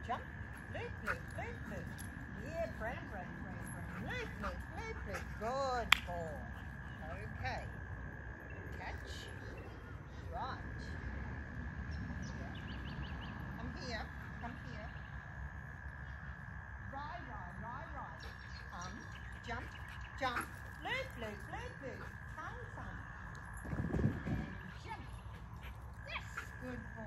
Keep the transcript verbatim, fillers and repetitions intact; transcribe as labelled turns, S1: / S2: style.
S1: jump, loop, loop, loop, loop. Yeah, Bram, Bram, Bram, Bram. Loop, loop, loop, loop. Good boy. Okay. Catch. Right. Come here. Come here. Ride, ride, ride, ride. Come, jump, jump. Loop, loop, loop, loop. Tongue, tongue. And jump. Yes, good.